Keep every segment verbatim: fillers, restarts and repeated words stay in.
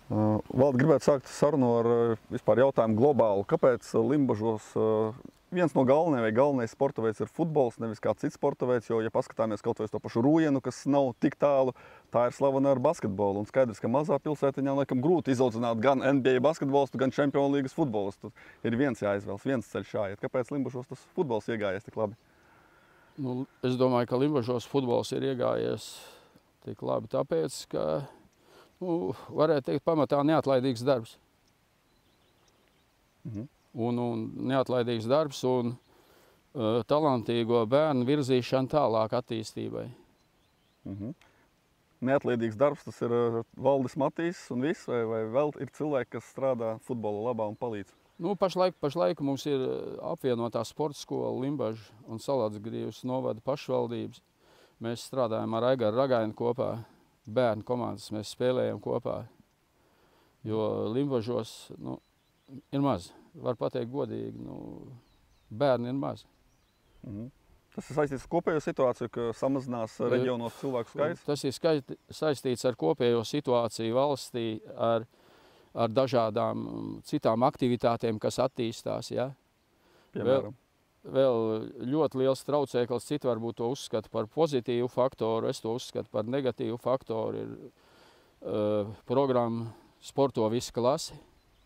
Uh, Valdi, gribētu sākt sarunu ar uh, vispār jautājumu globālu. Kāpēc uh, Limbažos uh, viens no galvenajiem vai galvenais sporta veids ir futbols, nevis kāds cits sporta veids? Jo, ja paskatāmies kaut vai uz to pašu Rūjienu, kas nav tik tālu, tā ir slavena ar basketbolu. Un skaidrs, ka mazā pilsētiņā laikam grūti izaudzināt gan N B A basketbolistu, gan Čempionu līgas futbolistu. Ir viens jāizvēlas, viens ceļš jāiet. Kāpēc Limbažos tas futbols iegājies tik labi? Nu, es domāju, ka Limbažos futbols ir iegājies tik labi tāpēc, ka, nu, varētu teikt, pamatā neatlaidīgs darbs. Mhm. Un, un neatlaidīgs darbs un uh, talantīgo bērnu virzīšana tālāk attīstībai. Mhm. Neatlaidīgs darbs, tas ir uh, Valdis Matīs un viss, vai, vai vēl ir cilvēki, kas strādā futbola labā un palīdz? Nu, pašlaik, pašlaik mums ir apvienotā sporta skola Limbaža un Salacgrīvas novada pašvaldības. Mēs strādājam ar Aigaru Ragainu kopā, bērnu komandas mēs spēlējam kopā, jo Limbažos, nu, ir maz. Var pateikt godīgi, nu, bērni ir maz. Mhm. Tas ir saistīts ar kopējo situāciju, ka samazinās reģionos cilvēku skaits? Tas ir skait, saistīts ar kopējo situāciju valstī, ar, ar dažādām citām aktivitātēm, kas attīstās. Ja? Piemēram? Vēl, vēl ļoti liels traucēklis, citi varbūt to uzskata par pozitīvu faktoru, es to uzskatu par negatīvu faktoru, ir uh, programma Sporto visa klase.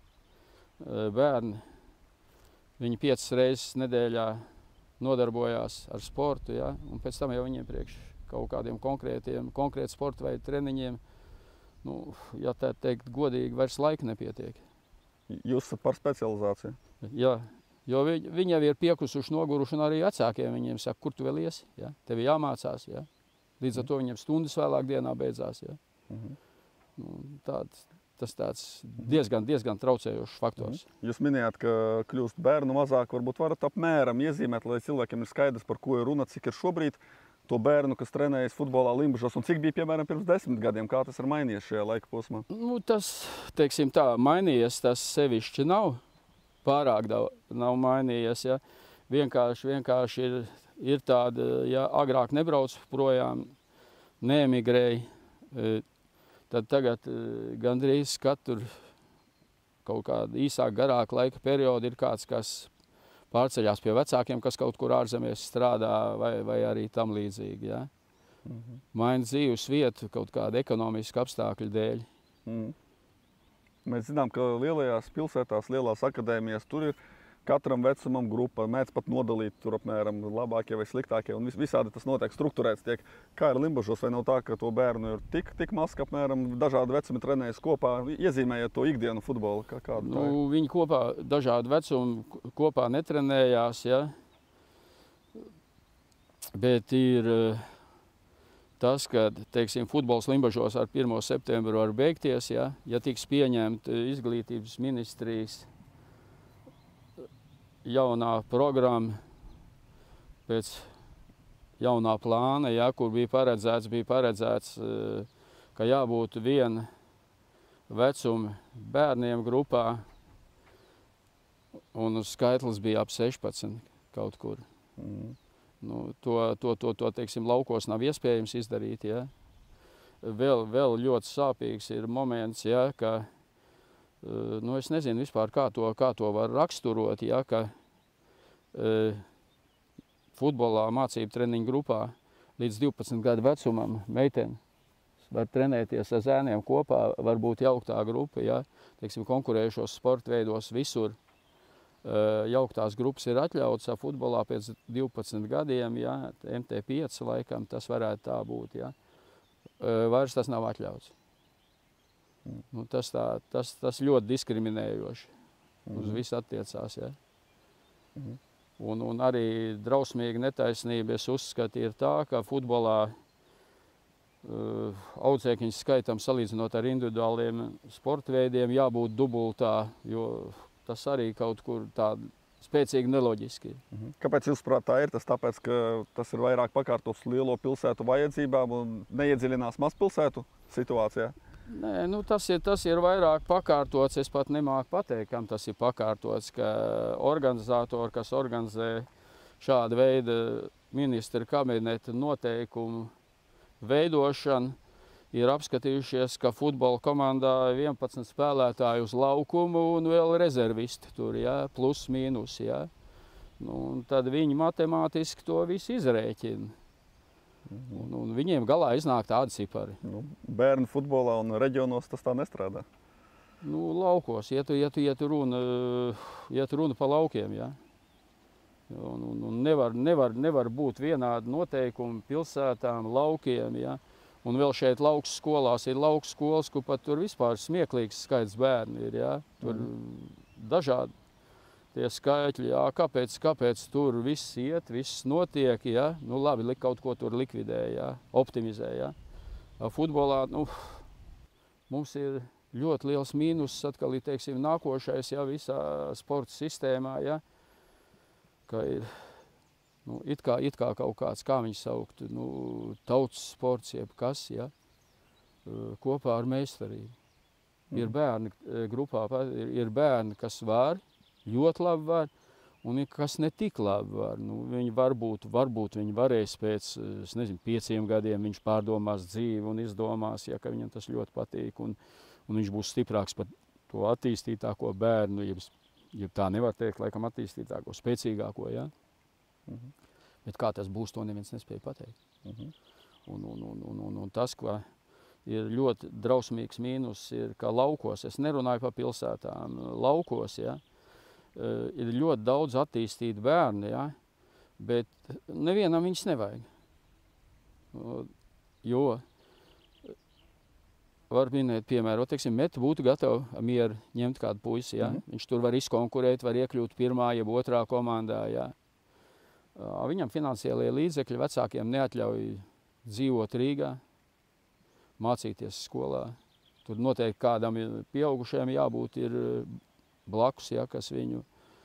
Bērni, viņi piecas reizes nedēļā nodarbojās ar sportu, ja? Un pēc tam jau viņiem priekš kaut kādiem konkrētiem, konkrēti sporta veidu treniņiem, nu, ja tā teikt godīgi, vairs laika nepietiek. Jūs esat par specializāciju? Jā, jo viņi, viņi jau ir piekusuši, noguruši, un arī vecākiem viņiem saka, kur tu vēl iesi, ja? Tev jāmācās, ja? Līdz ar to viņiem stundas vēlāk dienā beidzās, ja? Mhm. Nu, tāds, Tas tāds diezgan, diezgan traucējošs faktors. Jūs minējāt, ka kļūst bērnu mazāk, varbūt varat apmēram iezīmēt, lai cilvēkiem ir skaidrs, par ko ir runa, cik ir šobrīd to bērnu, kas trenējas futbolā Limbažos, un cik bija, piemēram, pirms desmit gadiem, kā tas ir mainījies šajā laika posmā? Nu, tas, teiksim tā, mainījies, tas sevišķi nav, pārāk nav mainījies, ja. Vienkārši, vienkārši ir, ir tāda, ja agrāk nebrauc projām, neemigrēja, tad tagad gandrīz katru kaut kādu īsāk, garāk laika periodu ir kāds, kas pārceļās pie vecākiem, kas kaut kur ārzemēs strādā vai, vai arī tam līdzīgi. Ja? Mhm. Maina dzīves vietu kaut kāda ekonomiska apstākļu dēļ. Mhm. Mēs zinām, ka lielajās pilsētās, lielās akadēmijas, tur ir katram vecumam grupa, mēdz pat nodalīt tur apmēram labākie vai sliktākie, un vis, visādi tas notiek strukturēts tiek. Kā ir Limbažos, vai nav tā, ka to bērnu ir tik, tik maz, ka apmēram dažādi vecumi trenējas kopā, iezīmējot to ikdienu futbolu? Kā, kādu nu, viņi kopā, dažādi vecumi kopā netrenējās, ja? Bet ir tas, ka, teiksim, futbols Limbažos ar pirmo septembru var beigties, ja, ja tiks pieņemt izglītības ministrijas jaunā programma pēc jaunā plāna, ja, kur bija paredzēts, bija paredzēts, ka jābūt viena vecuma bērniem grupā, un skaitlis bija ap sešpadsmit kaut kur. Mm. Nu, to, to, to, to, teiksim, laukos nav iespējams izdarīt, ja. Vēl, vēl ļoti sāpīgs ir moments, ja, ka, nu, es nezinu vispār, kā to, kā to var raksturot, ja, ka uh, futbolā mācību treniņu grupā līdz divpadsmit gadu vecumam meiteni var trenēties ar zēniem kopā, var būt jauktā grupa, ja, teiksim, konkurējušos sporta veidos visur. Uh, jauktās grupas ir atļautas futbolā pēc divpadsmit gadiem, ja, M T pieci laikam tas varētu tā būt, ja. Uh, vairs tas nav atļauts. Mm. Nu, tas, tā, tas, tas ļoti diskriminējoši mm. uz visu attiecās, ja. Mm. Un, un arī drausmīga netaisnība, es uzskatu, ir tā, ka futbolā uh, audzēkņu skaitam salīdzinot ar individuāliem sporta veidiem jābūt dubultā, jo tas arī kaut kur tāda spēcīgi neloģiski. Mhm. Kāpēc jūs prāt tā ir? Tas tāpēc, ka tas ir vairāk pakārtots lielo pilsētu vajadzībām un neiedziļinās mazpilsētu situācijā? Nē, nu tas ir, tas ir vairāk pakārtots. Es pat nemāku pateikt, kam tas ir pakārtots, ka organizatori, kas organizē šāda veida ministra kabineta noteikumu veidošanu, ir apskatījušies, ka futbola komandā ir vienpadsmit spēlētāji uz laukumu un vēl rezervisti tur, ja, plus mīnus. Ja. Nu, tad viņi matemātiski to visu izrēķina. Un, un viņiem galā iznāk tādi cipari. Nu, bērnu futbolā un reģionos tas tā nestrādā. Nu, laukos, ja tu, ja tu, ja tu runa, ja tu runa pa laukiem, ja. Un, un, un nevar, nevar, nevar būt vienādi noteikumi pilsētām, laukiem, ja. Un vēl šeit lauks skolās ir lauks skolas, kur pat tur vispār smieklīgs skaits bērni ir, ja. Tur mm. dažādi tie skaitļi, jā, kāpēc, kāpēc tur viss iet, viss notiek, ja. Nu labi, kaut ko tur likvidē, ja, optimizē, ja. Futbolā, nu, mums ir ļoti liels mīnus atkal, teiksim, nākošais, ja, visā sporta sistēmā, ja, ka ir, nu, it kā, it kā kaut kāds, kā viņš saukt, nu, tautas sports, jeb kas, ja, kopā ar meistarību. Mm. Ir bērni grupā, ir, ir bērni, kas var, ļoti labi var, un kas ne tik labi var. Nu, viņi varbūt, varbūt viņi varēs pēc, es nezinu, pieciem gadiem viņš pārdomās dzīvi un izdomās, ja, ka viņam tas ļoti patīk, un, un viņš būs stiprāks par to attīstītāko bērnu, jeb, jeb tā nevar teikt, laikam attīstītāko, spēcīgāko, ja? Mhm. Bet kā tas būs, to neviens nespēja pateikt. Mhm. Un, un, un, un, un, un tas, ko ir ļoti drausmīgs mīnus, ir, ka laukos, es nerunāju par pilsētām, laukos, ja, ir ļoti daudz attīstīti bērni, ja, bet nevienam viņus nevajag. Jo var minēt, piemēram, teiksim, Meta būtu gatava mieru ņemt kādu puisi, ja. Mm-hmm. Viņš tur var izkonkurēt, var iekļūt pirmā, jeb otrā komandā, ja. Viņam finansiālie līdzekļi vecākiem neatļauj dzīvot Rīgā, mācīties skolā. Tur noteikti kādam pieaugušajam jābūt ir blakus, ja, kas viņu,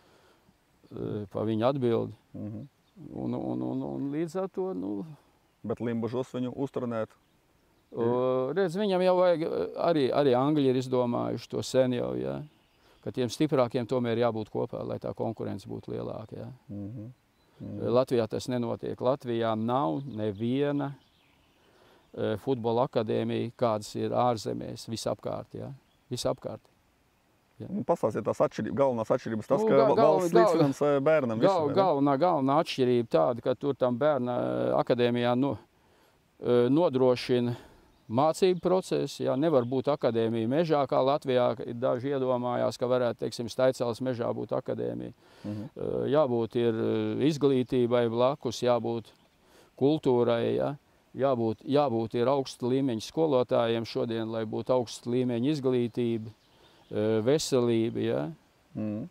pa viņu atbildi. Mm-hmm. un, un, un, un līdz ar to, nu... Bet Limbažos viņu uztrenēt? O, redz, viņam jau vajag, arī, arī Angļi ir izdomājuši to sen jau, ja, ka tiem stiprākiem tomēr jābūt kopā, lai tā konkurence būtu lielāka, ja. Mm-hmm. Mm-hmm. Latvijā tas nenotiek. Latvijā nav neviena e, futbola akadēmija, kādas ir ārzemēs, visapkārt, ja, visapkārt. Ja. Nu, pastāstiet tās atšķirības, galvenās atšķirības, tas, nu, ka gal, valsts līdzfinansē bērnam visu. Gal, galvenā, galvenā atšķirība tāda, ka tur tam bērna akadēmijā no, nodrošina mācību procesu. Ja. Nevar būt akadēmija mežā, kā Latvijā daži iedomājās, ka varētu, teiksim, Staicēlas mežā būt akadēmija. Mhm. Jābūt ir izglītībai blakus, jābūt kultūrai, ja. jābūt, jābūt ir augsta līmeņa skolotājiem šodien, lai būtu augsta līmeņa izglītība. Veselība, ja. Mm.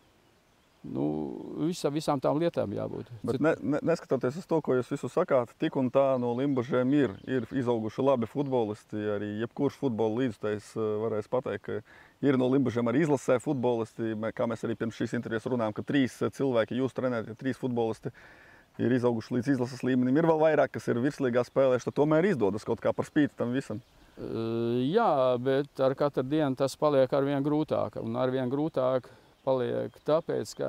Nu, visa, visām tām lietām jābūt. Bet ne, ne, neskatoties uz to, ko jūs visu sakāt, tik un tā no Limbažiem ir, ir izauguši labi futbolisti. Arī jebkurš futbola līdzutājs varēs pateikt, ka ir no Limbažiem arī izlasē futbolisti. Kā mēs arī pirms šīs intervijas runājam, ka trīs cilvēki, jūs trenējat, trīs futbolisti ir izauguši līdz izlases līmenim. Ir vēl vairāk, kas ir virslīgā spēlējuši, tad tomēr izdodas kaut kā par spīti tam visam. Jā, bet ar katru dienu tas paliek arvien grūtāk. Un arvien grūtāk paliek tāpēc, ka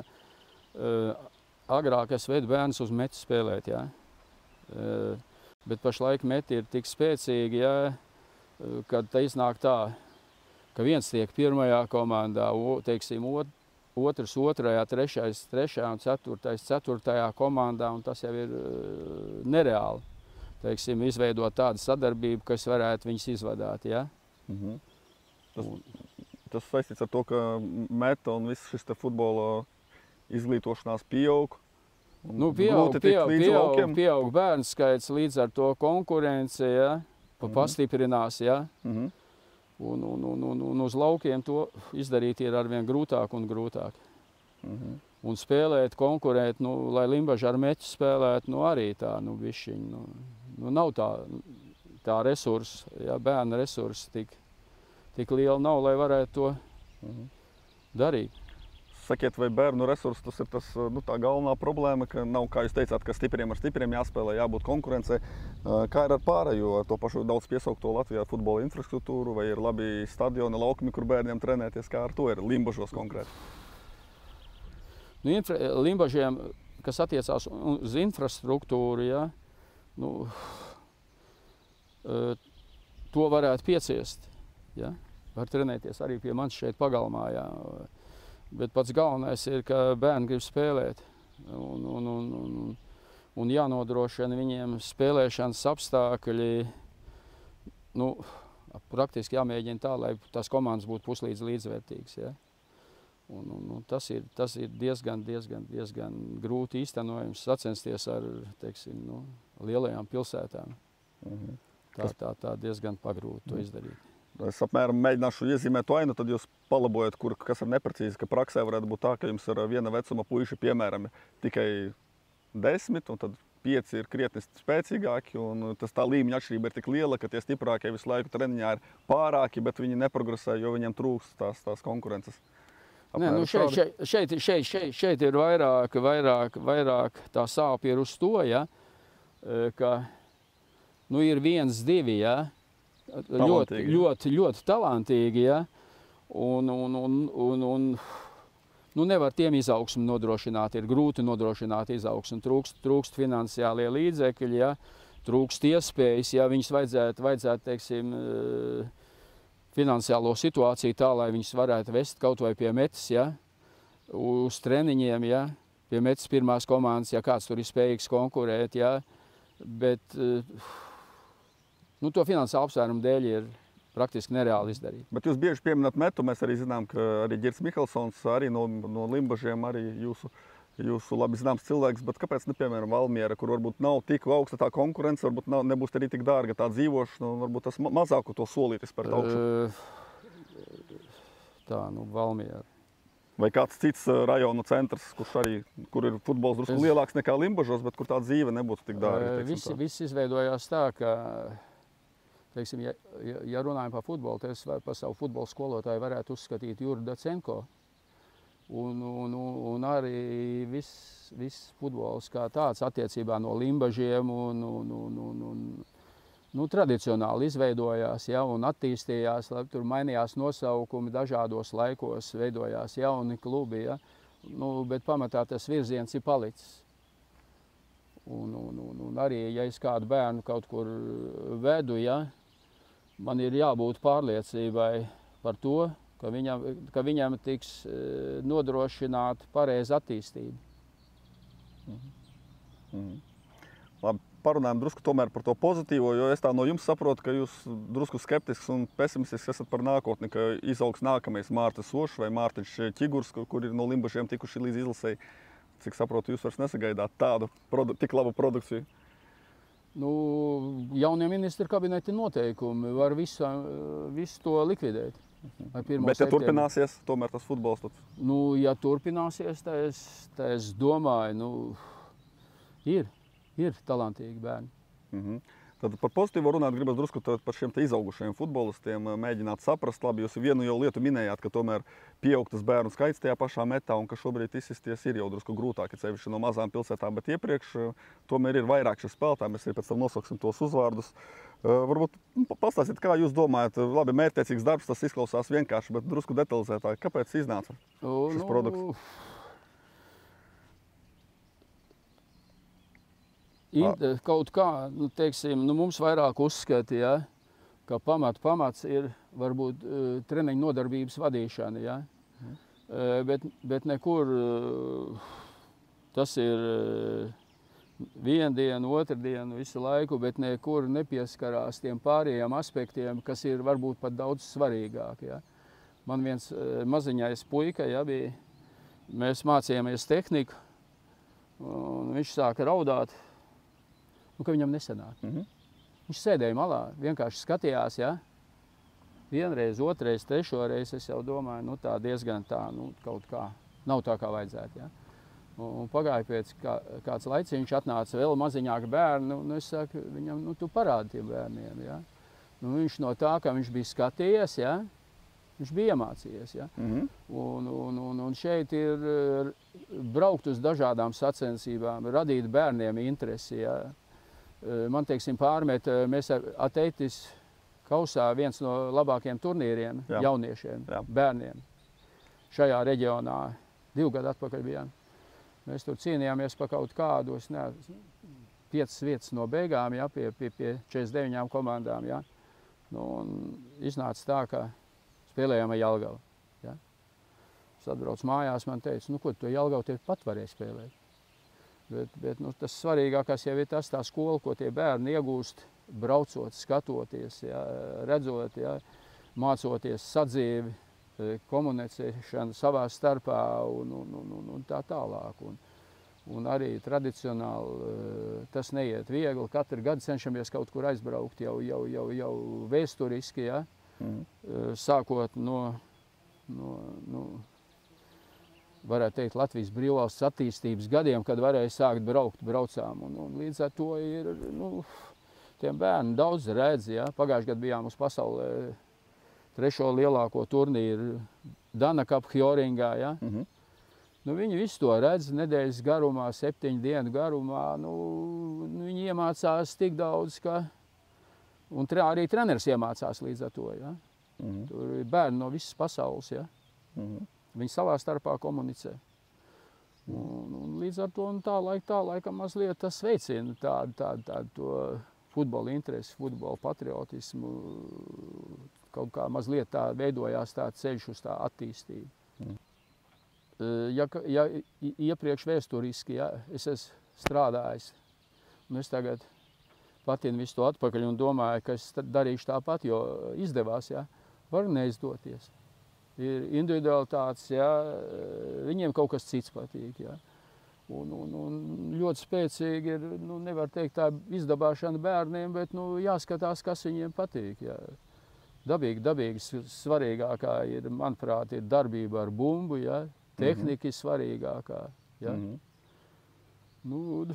uh, agrāk es vedu bērnus uz Metu spēlēt, jā. Uh, bet pašlaik Meti ir tik spēcīgi, jā, uh, kad te iznāk tā, ka viens tiek pirmajā komandā, o, teiksim, ot, otrs otrajā, trešais trešajā un ceturtais ceturtajā komandā, un tas jau ir uh, nereāli. Teiksim, izveidot tādu sadarbību, kas varētu viņus izvadāt, ja? Mhm. Tas, tas saistīts ar to, ka Meta un viss šis te futbola izglītošanās pieaug. Nu, pieaug, pieaug, pieaug, pieaug bērnu skaits, līdz ar to konkurence, ja? Pa, mhm. pastiprinās, ja? Mhm. Un, un, un, un, un uz laukiem to izdarīt ir arvien grūtāk un grūtāk. Mhm. Un spēlēt, konkurēt, nu, lai Limbaža ar Metu spēlēt, nu, arī tā, nu, bišķiņ, nu, nu, nav tā, tā resursa, ja, bērna resursa tik, tik liela nav, lai varētu to mhm. darīt. Sakiet, vai bērnu resursi, tas ir tas, nu, tā galvenā problēma, ka nav, kā jūs teicāt, ka stipriem ar stipriem jāspēlē, jābūt konkurencei. Kā ir ar pārējo, ar to pašu daudz piesaukto Latvijā futbola infrastruktūru, vai ir labi stadioni, laukumi, kur bērniem trenēties, kā ar to ir Limbažos konkrēti? Nu, infra, Limbažiem, kas attiecās uz infrastruktūru, ja, nu, to varētu pieciest. Ja? Var trenēties arī pie manis šeit pagalmā. Ja? Bet pats galvenais ir, ka bērni grib spēlēt. Un, un, un, un, un jānodrošina viņiem spēlēšanas apstākļi. Nu, praktiski jāmēģina tā, lai tās komandas būtu puslīdz līdzvērtīgas. Ja? Un, un, un tas ir, tas ir diezgan, diezgan, diezgan grūti īstenojums sacensties ar, teiksim, nu, lielajām pilsētām. Mhm. Tā, tā, tā diezgan pagrūti to izdarīt. Es apmēram mēģināšu iezīmēt to ainu, tad jūs palabojat, kur, kas ir neprecīzi, ka praksē varētu būt tā, ka jums ir viena vecuma puiši, piemēram, tikai desmit, un tad pieci ir krietni spēcīgāki, un tas tā līmeņa atšķirība ir tik liela, ka tie stiprākie visu laiku treniņā ir pārāki, bet viņi neprogresē, jo viņiem trūkst tās, tās konkurences. Nē, nu šeit, šeit, šeit, šeit, šeit, šeit ir vairāk, vairāk, vairāk tā sāp ir uz to, ja, ka nu, ir viens, divi, ja, ļoti, ļoti, ļoti talantīgi, ja, un, un, un, un, un nu, nevar tiem izaugsmu nodrošināt, ir grūti nodrošināt izaugsmu, trūkst, trūkst finansiālie līdzekļi, ja, trūkst iespējas, ja viņus vajadzētu, vajadzētu, teiksim, finansiālo situāciju tā, lai viņus varētu vest kaut vai pie metas, ja, uz treniņiem, ja, pie metas pirmās komandas, ja kāds tur ir spējīgs konkurēt, ja, bet nu, to finansiālu apsvērumu dēļ ir praktiski nereāli izdarīt. Bet jūs bieži pieminat metu, mēs arī zinām, ka arī Ģirds Mihelsons, arī no, no Limbažiem, arī jūsu, jūsu labi zināms cilvēks, bet kāpēc, ne, piemēram, Valmiera, kur varbūt nav tik augsta tā konkurence, varbūt nav, nebūs arī tik dārga tā dzīvošana, un varbūt tas mazāku to solītis par augšu? Tā, nu, Valmiera. Vai kāds cits rajonu centrs, kurš arī, kur ir futbols drusku es... lielāks nekā Limbažos, bet kur tā dzīve nebūtu tik dārga? Viss vis izveidojās tā, ka, teiksim, ja, ja runājam par futbolu, tad es par savu futbola skolotāju varētu uzskatīt Juru Dacenko. Un, un, un arī viss, viss futbols kā tāds attiecībā no Limbažiem un, un, un, un, un nu, tradicionāli izveidojās, ja, un attīstījās, tur mainījās nosaukumi dažādos laikos, veidojās jauni klubi, ja, nu, bet pamatā tas virziens ir palicis. Un, un, un, un arī, ja es kādu bērnu kaut kur vedu, ja, man ir jābūt pārliecībai par to, ka viņam, ka viņam tiks nodrošināta pareiza attīstība. Mhm. Mhm. Labi, parunājam drusku tomēr par to pozitīvo, jo es tā no jums saprotu, ka jūs drusku skeptisks un pesimistisks esat par nākotni, ka izaugs nākamais Mārtis Ošs vai Mārtiņš Ķigurs, kur ir no Limbažiem tikuši līdz izlasei. Cik saprotu, jūs vairs nesagaidāt tādu produ tik labu produkciju? Nu, jaunie ministri kabineti noteikumi var visu, visu to likvidēt. Bet ja septiembre. Turpināsies tomēr tas futbols? Tad... Nu, ja turpināsies, tā es, tā es domāju, nu, ir. Ir talantīgi bērni. Mm-hmm. Tad par pozitīvo runāt gribas drusku par šiem te izaugušajiem futbolistiem mēģināt saprast. Labi, jūs vienu jau lietu minējāt, ka tomēr pieaugtas bērnu skaits tajā pašā metā un ka šobrīd izsisties ir jau drusku grūtāk, cevišķi no mazām pilsētām, bet iepriekš tomēr ir vairāk šie spēlētāji. Mēs arī pēc tam nosauksim tos uzvārdus. Uh, varbūt pastāstīt, kā jūs domājat, labi, mērķtiecīgs darbs, tas izklausās vienkārši, bet drusku detalizētāk. Kāpēc iznāca šis nu... produkts? Int, kaut kā, nu, teiksim, nu, mums vairāk uzskata, ja, ka pamat, pamats ir varbūt uh, treniņu nodarbības vadīšana. Ja. Mm. Uh, bet, bet nekur uh, tas ir uh, vienu dienu, otru dienu, visu laiku, bet nekur nepieskarās tiem pārējiem aspektiem, kas ir varbūt pat daudz svarīgāk. Ja. Man viens uh, maziņais puika, ja, bija, mēs mācījāmies tehniku, un viņš sāka raudāt. Nu, ka viņam nesanāk. Mm-hmm. Viņš sēdēja malā, vienkārši skatījās, ja? Vienreiz, otrais, trešo reizi, es jau domāju, nu tā diezgan tā, nu kaut kā, nav tā kā vajadzētu, ja? Un pagāja pēc kā, kāds laiciņš atnāca vēl maziņāk bērnu, nu es saku, viņam, nu tu parādi tiem bērniem, ja? Nu viņš no tā, ka viņš bija skatījies, ja? Viņš bija iemācījies, ja? Mm-hmm. un, un, un, un šeit ir braukt uz dažādām sacensībām, radīt bērniem interesi, ja? Man, teiksim, pārmet, mēs ar Ateitis kausā viens no labākajiem turnīriem Jā. Jauniešiem, Jā. Bērniem šajā reģionā. Divu gadu atpakaļ bijām. Mēs tur cīnījāmies par kaut kādu, es ne, piecas vietas no beigām, ja, pie, pie, pie četrdesmit deviņām komandām. Ja. Nu, un iznāca tā, ka spēlējām ar Jelgavu. Ja? Es atbraucu mājās, man teica, nu ko, to Jelgavu tie pat varēja spēlēt. Bet, bet nu, tas svarīgākais jau ir tas tā skola, ko tie bērni iegūst, braucot, skatoties, ja, redzot, ja, mācoties sadzīvi, komunicēšanu savā starpā un, un, un, un, un tā tālāk. Un, un arī tradicionāli tas neiet viegli. Katru gadu cenšamies kaut kur aizbraukt jau, jau, jau, jau vēsturiski, ja, mm. sākot no, no, no varētu teikt, Latvijas brīvvalsts attīstības gadiem, kad varēja sākt braukt, braucām. Un, un līdz ar to ir, nu, tiem bērni daudz redz, ja. Pagājušajā gadā bijām uz pasaulē trešo lielāko turnīru Dana Cup Hjoringā, ja. Mm-hmm. Nu, viņi visu to redz nedēļas garumā, septiņu dienu garumā. Nu, viņi iemācās tik daudz, ka... Un tre, arī treneris iemācās līdz ar to, ja. Mm-hmm. Tur ir bērni no visas pasaules, ja. Mm-hmm. Viņi savā starpā komunicē. Un, un līdz ar to un tā, laik, tā laikam mazliet tas veicina tādu, tādu, tādu to futbola interesi, futbola patriotismu. Kaut kā mazliet tā veidojās tā ceļš uz tā attīstību. Mm. Ja, ja iepriekš vēsturiski, ja, es esmu strādājis, un es tagad patinu visu to atpakaļ un domāju, ka es darīšu tāpat, jo izdevās, ja, var neizdoties. Ir individualitātes, ja, viņiem kaut kas cits patīk. Ja. Un, un, un ļoti spēcīgi ir, nu, nevar teikt tā izdabāšana bērniem, bet nu, jāskatās, kas viņiem patīk. Ja. Dabīgi, dabīgi svarīgākā ir, manuprāt, ir darbība ar bumbu, ja. Tehnika mm-hmm. ir svarīgākā. Ja. Mm-hmm. Nu,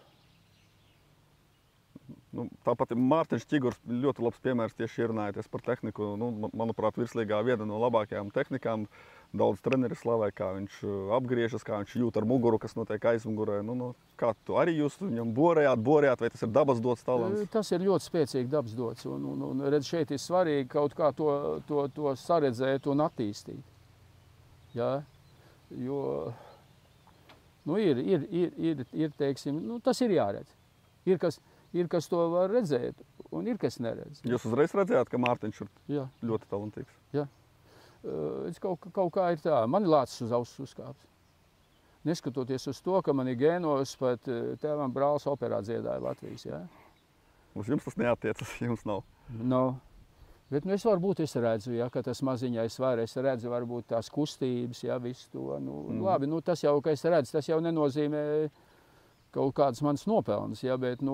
Nu, tāpat Mārtiņš Čigurs ļoti labs piemērs tieši ierunājoties par tehniku. Nu, manuprāt, virslīgā viena no labākajām tehnikām. Daudz treneri slavē, kā viņš apgriežas, kā viņš jūt ar muguru, kas notiek aizmugurē. Nu, nu, kā tu arī jūs viņam borējāt, borējāt, vai tas ir dabas dots talants? Tas ir ļoti spēcīgi dabas dots. Un, un, un redz, šeit ir svarīgi kaut kā to, to, to saredzēt un attīstīt. Ja? Jo, nu, ir, ir, ir, ir, ir teiksim, nu, tas ir jāredz. Ir kas... Ir, kas to var redzēt, un ir, kas neredz. Jūs uzreiz redzējāt, ka Mārtiņš ir Jā. ļoti talantīgs? Jā. Es kaut, kaut kā ir tā. Man ir lācis uz auss uzkāps. Neskatoties uz to, ka man ir gēnos, pat tēvam brālis operā dziedāja Latvijas. Jā. Uz jums tas neattiecas, jums nav? Nav. Bet nu, es varbūt es redzu, ja, ka tas maziņais var. Es redzu varbūt tās kustības, ja, visu to. Nu, mm. Labi, nu, tas jau, ka es redzu, tas jau nenozīmē kaut kādas manas nopelnas, ja, bet, nu,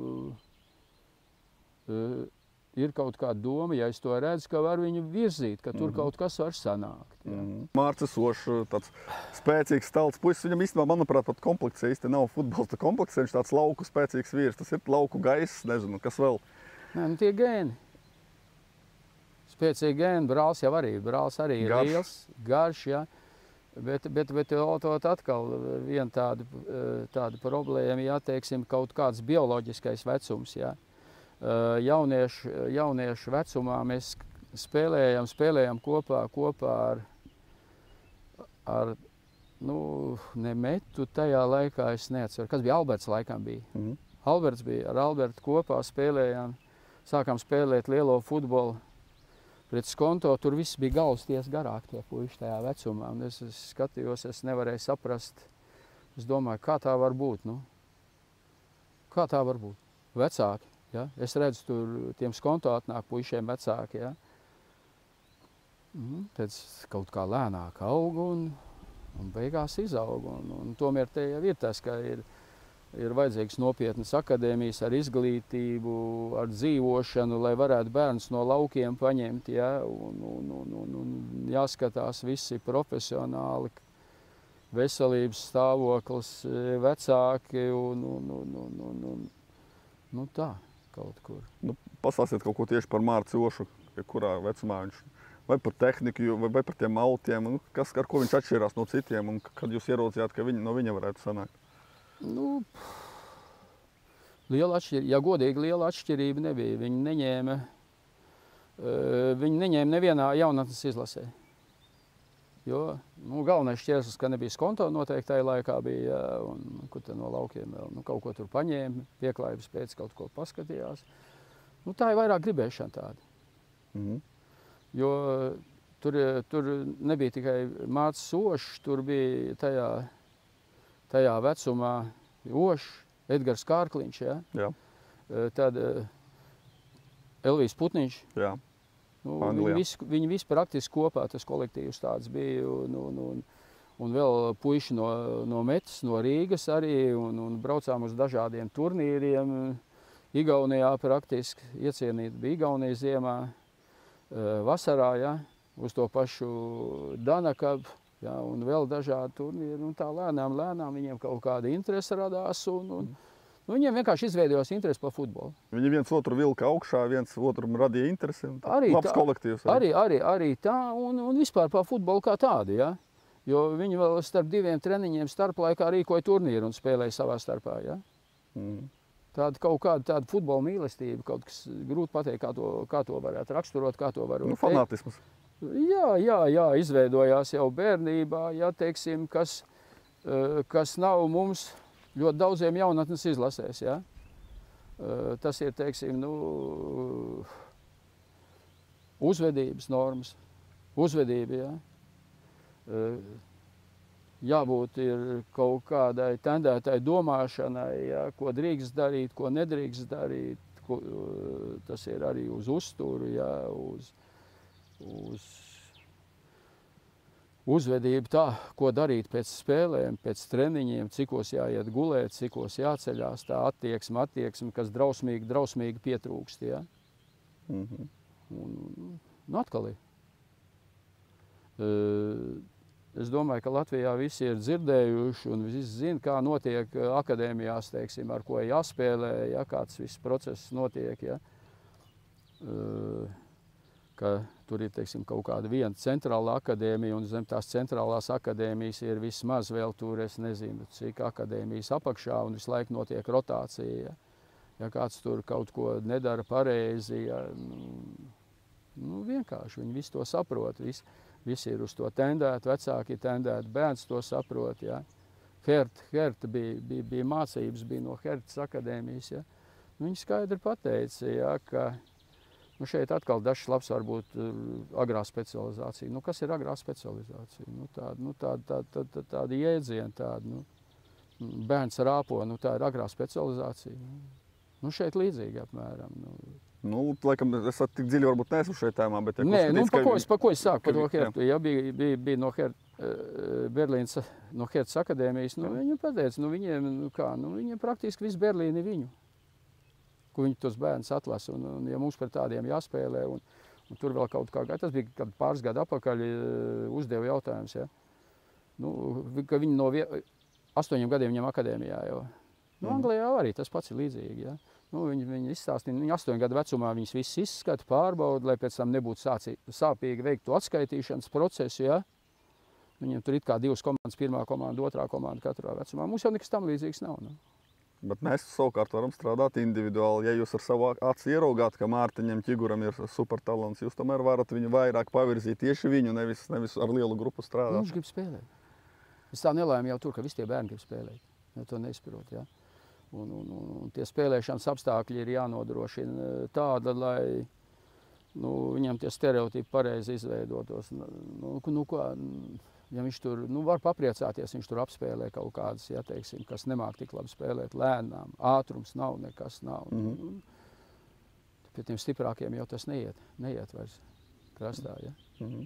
uh, ir kaut kāda doma, ja es to redzu, ka var viņu virzīt, ka tur mm-hmm. kaut kas var sanākt. Ja. Mm-hmm. Mārcis Ošs, tāds spēcīgs, stalts puisis, viņam īstenībā, manuprāt, pat komplekts īsti nav futbolista komplekts, viņš tāds lauku spēcīgs vīrs, tas ir lauku gaiss, nezinu, kas vēl. Nē, nu tie gēni. Spēcīgi gēni, brālis jau arī, brālis arī ir garš. Liels, garš, ja. Bet, bet, betot atkal viena tāda, tāda problēma, ja, teiksim, kaut kāds bioloģiskais vecums. Ja. Jauniešu, jauniešu vecumā mēs spēlējam, spēlējam kopā, kopā ar, ar nu, ne Metu tajā laikā, es neatceru, kas bija, Alberts laikam bija. Mm-hmm. Alberts bija, ar Albertu kopā spēlējām, sākām spēlēt lielo futbolu. Pret Skonto tur viss bija galvas ties garāk tie puiši tajā vecumā. Un es, es skatījos, es nevarēju saprast. Es domāju, kā tā var būt, nu? Kā tā var būt? Vecāki, ja? Es redzu, tur tiem Skonto atnāk puišiem vecāki, ja? Mm, tad kaut kā lēnāk aug un, un beigās izaug. Un, un tomēr te jau ir tas, ka ir, ir vajadzīgs nopietnas akadēmijas ar izglītību, ar dzīvošanu, lai varētu bērns no laukiem paņemt, ja, un, un, un, un, un jāskatās visi profesionāli, veselības stāvoklis, vecāki un, un, un, un, un, un nu tā, kaut kur. Nu, pastāstiet kaut ko tieši par Mārci Ošu, kurā vecumā viņš, vai par tehniku, vai, vai par tiem autiem, nu, kas, ar ko viņš atšķirās no citiem, un kad jūs ieraudzījāt, ka viņi, no viņa varētu sanākt? Nu, liela atšķirība, ja godīgi, liela atšķirība nebija. Viņi neņēma, uh, viņi neņēma nevienā jaunatnes izlasē. Jo, nu, galvenais šķērslis, ka nebija Skonto noteikti tajā laikā bija, un kur te no laukiem vēl, nu, kaut ko tur paņēma, pieklājības pēc kaut ko paskatījās. Nu, tā ir vairāk gribēšana tāda. Mhm. Jo tur, tur nebija tikai Mārcis Ošs, tur bija tajā, tajā vecumā Ošs, Edgars Kārkliņš, ja? Jā. Tad Elvijs Putniņš. Jā. Nu, viņi, visi, viņi visi praktiski kopā, tas kolektīvs tāds bija, un, un, un, un vēl puiši no, no Metas, no Rīgas arī, un, un braucām uz dažādiem turnīriem. Igaunijā praktiski iecienīt bija Igaunija ziemā, vasarā, ja, uz to pašu Danakabu, ja, un vēl dažādi turnīri, un tā lēnām, lēnām viņiem kaut kāda interese radās, un, un nu, viņiem vienkārši izveidojās interesi par futbolu. Viņi viens otru vilka augšā, viens otru radīja interesi. Arī labs tā, kolektīvs. Arī, arī, arī tā, un, un vispār par futbolu kā tādu, ja? Jo viņi vēl starp diviem treniņiem starplaikā rīkoja turnīru un spēlēja savā starpā, ja? Mm. Tāda kaut kāda tāda futbola mīlestība, kaut kas grūti pateikt, kā to, kā to varētu raksturot, kā to varētu nu, fanātisms. Jā, jā, jā, izveidojās jau bērnībā, ja, teiksim, kas, kas nav mums ļoti daudziem jaunatnes izlasēs, ja? Tas ir, teiksim, nu, uzvedības normas, uzvedība, ja? Jābūt ir kaut kādai tendētai domāšanai, ja? Ko drīkst darīt, ko nedrīkst darīt, ko, tas ir arī uz uzturu, ja? uz, uz uzvedību tā, ko darīt pēc spēlēm, pēc treniņiem, cikos jāiet gulēt, cikos jāceļās, tā attieksme, attieksme, kas drausmīgi, drausmīgi pietrūkst, ja? Mm-hmm. Un, un atkal ir. Es domāju, ka Latvijā visi ir dzirdējuši un visi zina, kā notiek akadēmijās, teiksim, ar ko jāspēlē, ja, kāds viss process notiek, ja? Ka tur ir, teiksim, kaut kāda viena centrāla akadēmija, un zem tās centrālās akadēmijas ir vismaz vēl tur, es nezinu, cik akadēmijas apakšā, un visu laiku notiek rotācija. Ja, ja kāds tur kaut ko nedara pareizi, ja, nu, nu, vienkārši viņi visi to saprot, visi, visi ir uz to tendēti, vecāki ir tendēti, bērns to saprot. Ja. Herta, Herta bija, bija, bija mācības, bija no Hertas akadēmijas. Ja. Viņi skaidri pateica, ja, ka nu, šeit atkal dažs labs var būt agrā specializācija. Nu, kas ir agrā specializācija? Nu, tāda, nu, tāda, tāda, tāda, tāda jēdziena, tāda, nu, bērns rāpo, nu, tā ir agrā specializācija. Nu, šeit līdzīgi apmēram. Nu, nu laikam, es tik dziļi varbūt neesmu šeit tēmā, bet... Ja Nē, nu, pa ko es, pa ko es sāku, pa to ka, Hertu. Ja, bija, bija, bija no Herta, Berlīnas, no Hertas akadēmijas, nu, viņi pateica, nu, viņiem, nu, kā, nu, viņiem praktiski viss Berlīni viņu. Ko viņi tos bērns atlasa, un, un ja mums par tādiem jāspēlē, un, un tur vēl kaut kā, tas bija kad pāris gadu apakaļ uzdeva jautājums, ja? Nu, ka viņi no vie, astoņiem gadiem viņam akadēmijā jau. Nu, mm. Anglijā arī tas pats ir līdzīgi, ja? Nu, viņi, viņi izstāstīja, viņi astoņu gadu vecumā viņus visus izskata, pārbauda, lai pēc tam nebūtu sācī, sāpīgi veikt to atskaitīšanas procesu, ja? Viņiem tur it kā divas komandas, pirmā komanda, otrā komanda katrā vecumā. Mums jau nekas tam līdzīgs nav, ne? Bet mēs savukārt varam strādāt individuāli. Ja jūs ar savu aci ieraugāt, ka Mārtiņam Ķiguram ir supertalants, jūs tomēr varat viņu vairāk pavirzīt tieši viņu, nevis, nevis ar lielu grupu strādāt. Viņš grib spēlēt. Es tā nelēmu jau tur, ka visi tie bērni grib spēlēt. Ja to neizprot, ja. Un, un, un, un tie spēlēšanas apstākļi ir jānodrošina tāda, lai nu, viņam tie stereotipi pareizi izveidotos. Nu, nu, kā, ja viņš tur nu, var papriecāties, viņš tur apspēlē kaut kādas, ja, teiksim, kas nemāk tik labi spēlēt lēnām. Ātrums nav, nekas nav. Mm-hmm. Pie tiem stiprākiem jau tas neiet, neiet vairs krastā. Ja? Mm-hmm.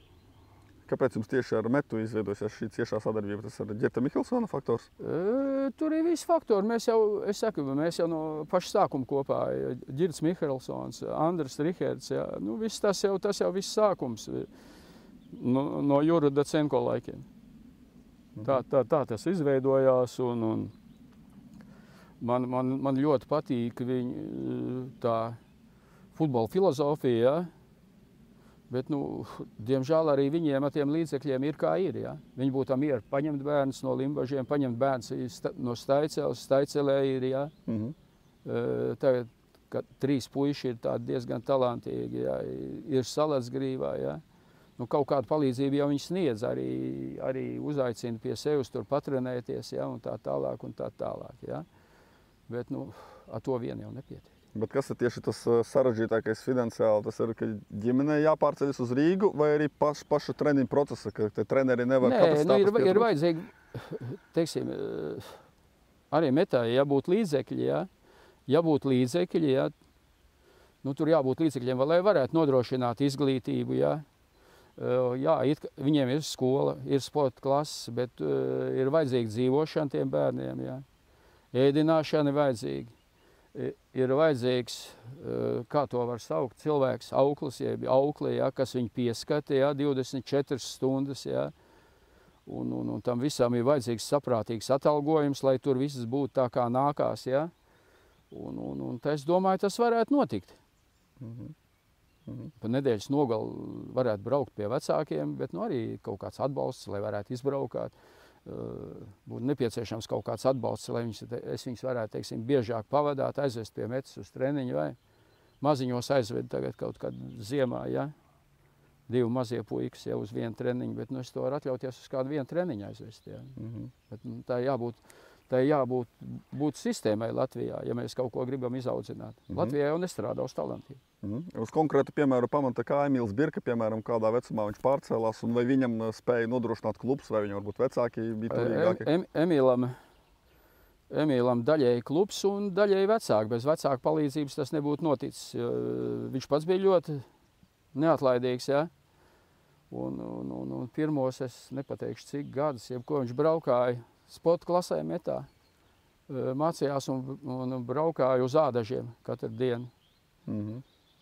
Kāpēc jums tieši ar Metu izveidosies šī ciešā sadarbība? Tas ir Ģerta Mihelsona faktors? E, tur ir visi faktori. Mēs jau, es saku, mēs jau no paša sākuma kopā, Ģirts Mihelsons, Andris Riherds, ja, nu, viss tas jau, tas jau viss sākums. No, no Jura Dacenko laikiem. Tā, tā, tā tas izveidojās, un, un man, man, man ļoti patīk viņa tā futbola filozofija, ja? Bet, nu, diemžēl arī viņiem ar tiem līdzekļiem ir kā ir, ja? Viņi būtu mieru paņemt bērnus no Limbažiem, paņemt bērnus no Staicēles, Staicelē ir, ja? Mm-hmm. Tagad, kad trīs puiši ir tādi diezgan talantīgi, ja? Ir Salacgrīvā, ja? Nu, kaut kādu palīdzību jau viņi sniedz, arī, arī uzaicina pie sevis tur patrenēties, ja, un tā tālāk, un tā tālāk, ja. Bet, nu, ar to vien jau nepietiek. Bet kas ir tieši tas sarežģītākais finansiāli? Tas ir, ka ģimenei jāpārceļas uz Rīgu, vai arī paš, paša treniņu procesa, ka te treneri nevar Nē, nu, ir, ir vajadzīgi, teiksim, arī metāji jābūt līdzekļi, jā. Jābūt līdzekļi, jā. Nu, tur jābūt līdzekļiem, lai varētu nodrošināt izglītību, jā. Jā, it, viņiem ir skola, ir sporta klases, bet uh, ir vajadzīga dzīvošana tiem bērniem, jā. Ēdināšana ir vajadzīga. Ir vajadzīgs, kā to var saukt, cilvēks, auklis, jeb aukli, ja, kas viņu pieskata, ja, divdesmit četras stundas. Ja, un, un, un tam visam ir vajadzīgs saprātīgs atalgojums, lai tur viss būtu tā kā nākās. Ja. Un, un, un es domāju, tas varētu notikt. Mm-hmm. Mm-hmm. Pa nedēļas nogalu varētu braukt pie vecākiem, bet nu, arī kaut kāds atbalsts, lai varētu izbraukāt. Būtu nepieciešams kaut kāds atbalsts, lai viņus, es viņus varētu, teiksim, biežāk pavadāt, aizvest pie metas uz treniņu, vai maziņos aizved tagad kaut kad ziemā, ja, divi mazie puikas jau uz vienu treniņu, bet nu, es to varu atļauties uz kādu vienu treniņu aizvest, ja. Mm-hmm. Bet nu, tā jābūt, tā jābūt būt sistēmai Latvijā, ja mēs kaut ko gribam izaudzināt. Mm-hmm. Latvijā jau nestrādā uz talantiem. Mm-hmm. Uz konkrētu piemēru pamata, kā Emīls Birka, piemēram, kādā vecumā viņš pārcēlās, un vai viņam spēja nodrošināt klubs, vai viņam varbūt vecāki bija turīgāki? Em, Emīlam, Emīlam daļēji klubs un daļēji vecāki. Bez vecāku palīdzības tas nebūtu noticis. Viņš pats bija ļoti neatlaidīgs, ja? Un, un, un, un pirmos, es nepateikšu cik gadus, jebko viņš braukāja sporta klasē metā, mācījās un, un braukāja uz ādažiem katru dienu. Mm-hmm.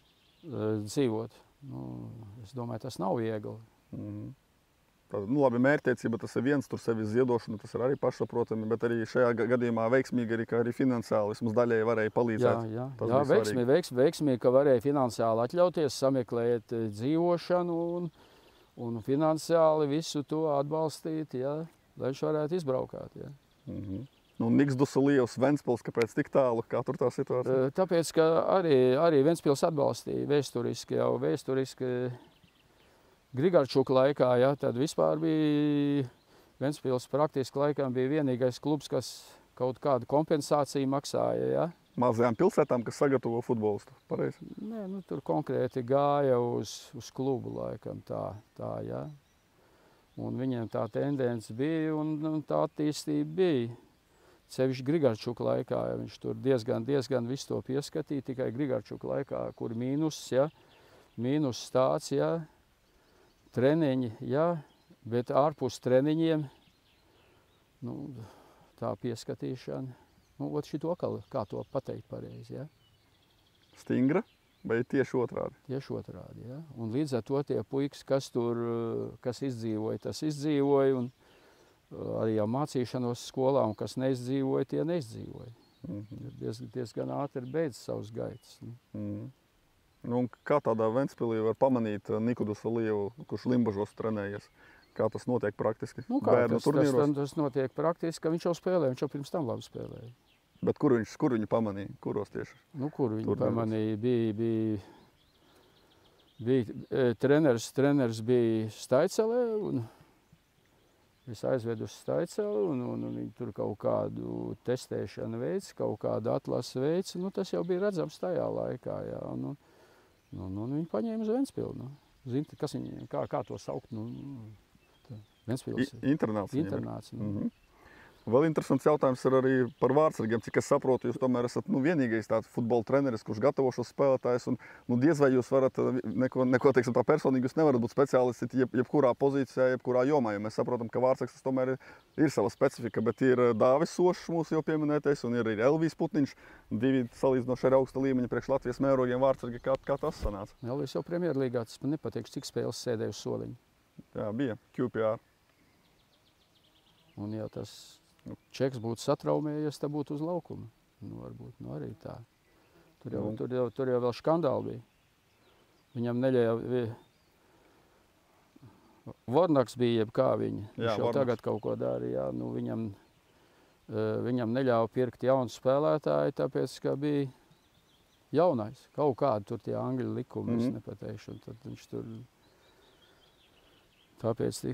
Dzīvot. Nu, es domāju, tas nav viegli. Mm-hmm. Tad, nu, labi, mērķtiecība tas ir viens, tur sevi ziedošana, tas ir arī pašsaprotami, bet arī šajā gadījumā veiksmīgi arī, ka arī finansiāli vismaz daļēji varēja palīdzēt. Jā, jā, jā veiksmīgi, veiksmīgi, veiksmīgi, ka varēja finansiāli atļauties, sameklēt dzīvošanu un, un finansiāli visu to atbalstīt, jā, lai viņš varētu izbraukāt. Jā. Mm-hmm. Nu, Niks Dusulijevs, Ventspils, kāpēc tik tālu? Kā tur tā situācija? Tāpēc, ka arī, arī Ventspils atbalstīja vēsturiski, jau vēsturiski Grigārčuka laikā, ja, tad vispār bija Ventspils praktiski laikam bija vienīgais klubs, kas kaut kādu kompensāciju maksāja. Ja. Mazajām pilsētām, kas sagatavo futbolistu, pareizi? Nē, nu, tur konkrēti gāja uz, uz klubu laikam tā, tā, ja. Un viņiem tā tendence bija un, un tā attīstība bija. Sevišķi Grigārčuka laikā, ja viņš tur diezgan, diezgan visu to pieskatīja, tikai Grigārčuka laikā, kur mīnus, ja, mīnus tāds, ja, treniņi, ja, bet ārpus treniņiem, nu, tā pieskatīšana, nu, ot šito, kā, kā to pateikt pareizi, ja. Stingra, vai tieši otrādi? Tieši otrādi, ja, un līdz ar to tie puikas, kas tur, kas izdzīvoja, tas izdzīvoja, un arī jau mācīšanos skolā, un kas neizdzīvoja, tie neizdzīvoja. Mm-hmm. Diez, diezgan ātri beidz savus gaitas. Mm-hmm. Nu, kā tādā Ventspilī var pamanīt Niku Dusulievu, kurš Limbažos trenējies? Kā tas notiek praktiski? Nu, kā tas, tas, tas notiek praktiski, ka viņš jau spēlē, viņš jau pirms tam labi spēlēja. Bet kur viņš, kur viņu pamanīja? Kuros tieši? Nu, kur viņu Turnīros pamanīja? Bija, bija, bija treneris, treneris bija Staicelē, un es aizvedu uz Staiceli, un, un, un viņi tur kaut kādu testēšanu veids, kaut kādu atlasu veids. Nu, tas jau bija redzams tajā laikā. Jā. Nu, nu, nu, viņi paņēma uz Ventspilu. Nu. Zin, kas viņi, kā, kā to saukt? Nu, Ventspils. Internāts. Internāts. Nu. Mm-hmm. Vēl interesants jautājums ir arī par vārdsargiem. Cik es saprotu, jūs tomēr esat nu, vienīgais tāds futbola treneris, kurš gatavo šos spēlētājus. Un, nu, diez vai jūs varat neko, neko teiksim, tā personīgi, jūs nevarat būt speciālisti jeb, jebkurā pozīcijā, jebkurā jomā. Jo mēs saprotam, ka vārdsargs tas tomēr ir, ir sava specifika, bet ir Dāvis Sošs mūsu jau pieminētais un ir arī Elvijs Putniņš. Divi salīdzinoši ar augsta līmeņa priekš Latvijas mērogiem vārdsargi. Kā, kā tas sanāca? Elvijs jau Premjerlīgā, tas man nepateikšu, cik spēles sēdēja uz soliņa. Jā, bija Q P R. Un ja tas Čeks būtu satraumējies, tad būtu uz laukuma. Nu, varbūt, nu arī tā. Tur jau, tur jau, tur jau vēl skandāli bija. Viņam neļēja... Vornaks bija, jeb kā viņa. Viņš jau Vornaks tagad kaut ko darīja. Nu, viņam, viņam neļāva pirkt jaunu spēlētāju, tāpēc, ka bija jaunais. Kaut kādu tur tie angļu likumi, mm-hmm. es nepateikšu. Un tad viņš tur... Tāpēc tik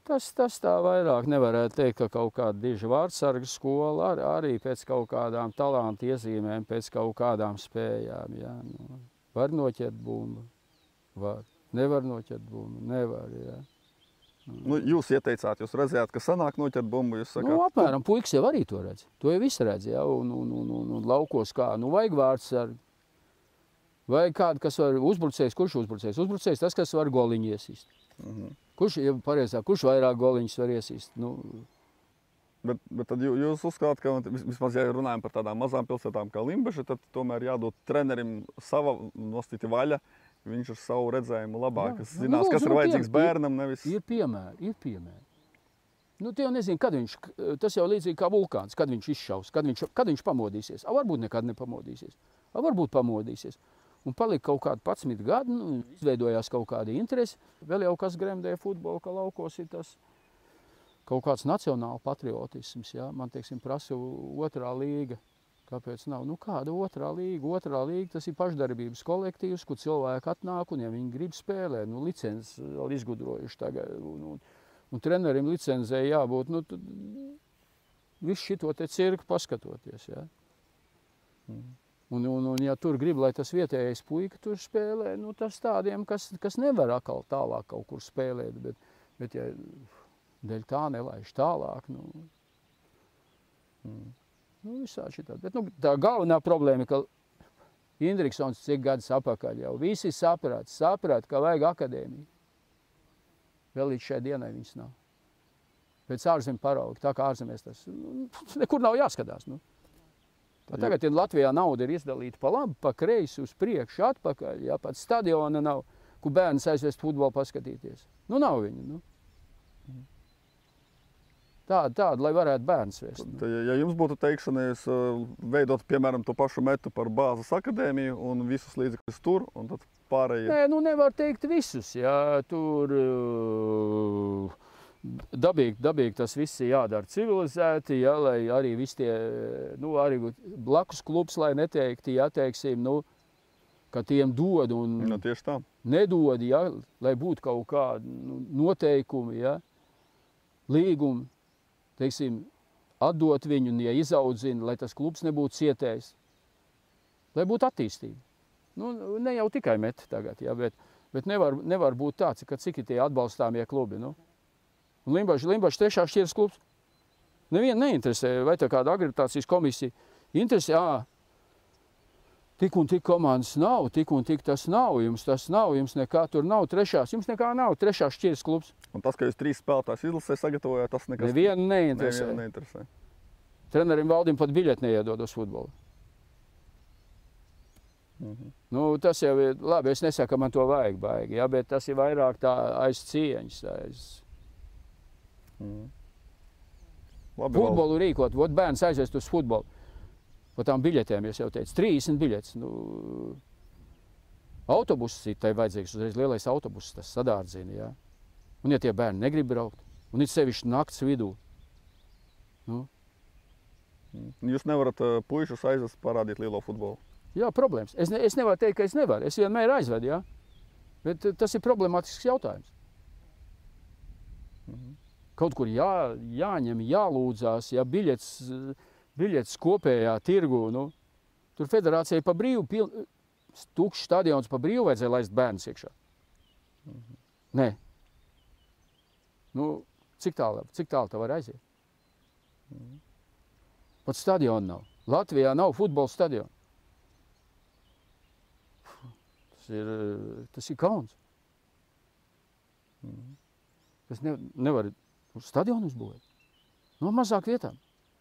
Tas, tas tā vairāk nevarētu teikt, ka kaut kāda diža vārdsarga skola ar, arī pēc kaut kādām talantu iezīmēm, pēc kaut kādām spējām. Jā. Nu, var noķert bumbu, var. Nevar noķert bumbu, nevar. Jā. Nu, jūs ieteicāt, jūs redzējāt, ka sanāk noķert bumbu. Jūs sakāt, nu, apmēram, puikas jau arī to redz. To jau viss redz, jā, un, un, un, un, un laukos kā. Nu, vajag vārdsargu. Vajag kādu, kas var uzbrucējs. Kurš uzbrucējs? Uzbrucējs tas, kas var goliņu iesist. Mm-hmm. Kurš, ja pareizāk, kurš vairāk goliņus var iesist? Nu, bet, bet tad jūs uzskatāt, ka vismaz, ja runājam par tādām mazām pilsētām kā Limbaža, tad tomēr jādod trenerim sava nostīti vaļa. Viņš ar savu redzējumu labāk, kas zinās, nu, kas ir vajadzīgs bērnam, nevis... Ir piemēri, ir piemēri. Nu, tu jau nezini, kad viņš, tas jau līdzīgi kā vulkāns, kad viņš izšaus, kad viņš, kad viņš pamodīsies. A, varbūt nekad nepamodīsies, a, varbūt pamodīsies. Un palika kaut kādi padsmit gadi, nu, izveidojās kaut kāda interese. Vēl jau kas gremdēja futbolu, ka laukos ir tas kaut kāds nacionāla patriotisms, jā. Man, teiksim, prasa otrā līga. Kāpēc nav? Nu, kāda otrā līga? Otrā līga tas ir pašdarbības kolektīvs, kur cilvēki atnāk un, ja viņi grib spēlēt, nu, licences vēl izgudrojuši tagad. Un, un, un trenerim licencē jābūt, nu, tad visu šito te cirku paskatoties, jā. Mm. Un, un, un, ja tur grib, lai tas vietējais puika tur spēlē, nu, tas tādiem, kas, kas nevar atkal tālāk kaut kur spēlēt, bet, bet ja dēļ tā nelaiž tālāk, nu, mm. Nu, visādi šitādi. Bet, nu, tā galvenā problēma ir, ka Indriksons cik gadus apakaļ jau visi saprāt, saprāt, ka vajag akadēmiju. Vēl līdz šai dienai viņas nav. Pēc ārzemju parauga, tā kā ārzemēs tas, nu, nekur nav jāskatās. Nu. Tā tagad ja Latvijā nauda ir izdalīta pa labi, pa kreisi, uz priekšu, atpakaļ, jā, pat stadiona nav, kur bērns aizvest futbolu paskatīties. Nu, nav viņa, nu. Tāda, tāda, lai varētu bērns vest. Tad, ja jums būtu teikšanas veidot, piemēram, to pašu metu par bāzes akadēmiju un visus līdzekļus tur, un tad pārējie... Nē, nu nevar teikt visus, jā, tur uh, dabīgi, dabīgi tas viss ir jādara civilizēti, jā, lai arī visi tie, nu, arī blakus klubs, lai neteikti, jā, teiksim, nu, ka tiem dod un nu, tieši tā. Nedod, jā, lai būtu kaut kādi nu, noteikumi, jā, līgumi. Teiksim, atdot viņu un ja izaudzina, lai tas klubs nebūtu cietējis, lai būtu attīstība. Nu, ne jau tikai meti tagad, ja, bet, bet nevar, nevar būt tāds, ka cik ir tie atbalstāmie klubi. Nu. Un Limbaža, Limbaža trešā šķiras klubs. Nevienu neinteresē, vai tā kāda akreditācijas komisija interesē, ā, tik un tik komandas nav, tik un tik tas nav, jums tas nav, jums nekā tur nav trešās, jums nekā nav trešās šķiras klubs. Un tas, ka jūs trīs spēlētājs izlasē sagatavojāt, tas nekas... Nevienu neinteresē. Nevienu neinteresē. Trenerim Valdim pat biļeti neiedod uz futbolu. Mm-hmm. Nu, tas jau ir, labi, es nesaku, ka man to vajag baigi, ja, bet tas ir vairāk tā aiz cieņas. Aiz... Mm. Labi, futbolu Valdi. Rīkot, vot bērns aizvest uz futbolu. Pa tām biļetēm, es jau teicu, trīsdesmit biļetes. Nu, autobuss ir, tai vajadzīgs uzreiz lielais autobuss, tas sadārdzina, jā. Un ja tie bērni negrib braukt, un ir sevišķi nakts vidū. Nu. Jūs nevarat uh, puišus aizvest parādīt lielo futbolu? Jā, problēmas. Es, ne, es nevaru teikt, ka es nevaru. Es vienmēr aizvedu, jā. Bet uh, tas ir problemātisks jautājums. Mm-hmm. Kaut kur jā, jāņem, jālūdzās, ja biļets... biļetes kopējā tirgu, nu, tur federācijai pa brīvu, pil... tukšs stadions pa brīvu vajadzēja laist bērnus iekšā. Mm-hmm. Nē. Nu, cik tālu, cik tālu tā var aiziet? Mm-hmm. Pat stadionu nav. Latvijā nav futbola stadionu. Tas ir, tas ir kauns. Mm-hmm. Tas ne, nevar uz stadionu uzbūvēt. No mazāk vietām.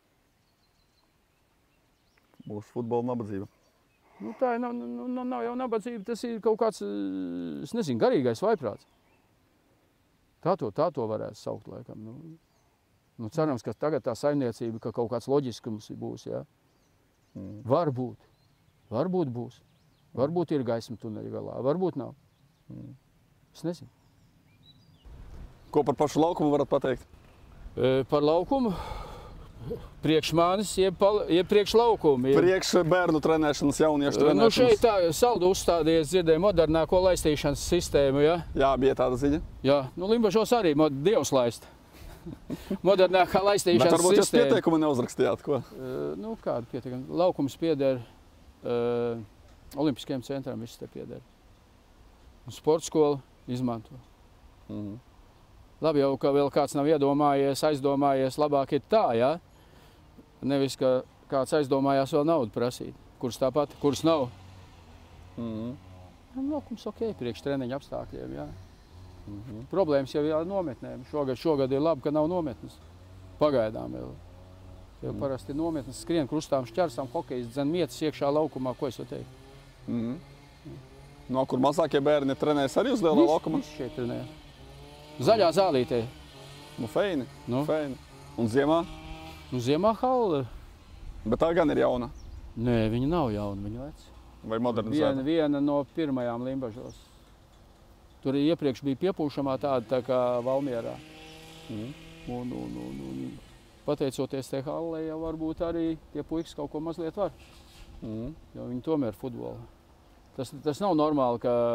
Mūsu futbola nabadzība. Nu, tā ir, nav, nu, nav jau nabadzība, tas ir kaut kāds, es nezinu, garīgais vaiprāts. Tā to, tā to varētu saukt, laikam. Nu, nu, cerams, ka tagad tā saimniecība, ka kaut kāds loģiskums būs, jā. Mm. Varbūt, varbūt būs. Varbūt ir gaisma tuneļa galā, varbūt nav. Mm. Es nezinu. Ko par pašu laukumu varat pateikt? E, par laukumu? Priekš manis, jeb, jeb priekš laukumi. Priekš bērnu trenēšanas, jauniešu trenēšanas. Nu šeit tā saldu uzstādījies, dzirdēju modernāko laistīšanas sistēmu, ja? Jā, bija tāda ziņa. Jā, nu Limbažos arī Dievs laist. Modernākā laistīšanas sistēma. Bet varbūt jūs pieteikumu neuzrakstījāt, ko? Uh, nu kādu pieteikumu? Laukums pieder uh, Olimpiskajam centram, viss te pieder. Sporta skola izmanto. Mhm. Labi jau, ka vēl kāds nav iedomājies, aizdomājies, labāk ir tā, ja? Nevis, ka kāds aizdomājās vēl naudu prasīt, kuras tāpat, kuras nav. Mm-hmm. Laukums ok, priekš treniņa apstākļiem, jā. Mm-hmm. Problēmas jau ir nometnēm. Šogad, šogad ir labi, ka nav nometnes. Pagaidām vēl. Jo mm-hmm. parasti ir nometnes, skrien krustām, šķersām, hokejs, dzen mietas iekšā laukumā, ko es jau teiktu. Mm-hmm. No kur mazākie bērni trenējas arī uz lielā laukuma? Viss šeit trenēja. Zaļā zālītē. Nu, feini. Nu. Feini. Un ziemā? Nu, ziemā hala. Bet tā gan ir jauna. Nē, viņa nav jauna, viņa vec. Vai modernizēta? Viena, viena no pirmajām Limbažos. Tur iepriekš bija piepūšamā tāda tā kā Valmierā. Mm. Un, un, un, un pateicoties te hallei, jau varbūt arī tie puikas kaut ko mazliet var. Mm. Jo viņi tomēr futbolu. Tas, tas nav normāli, ka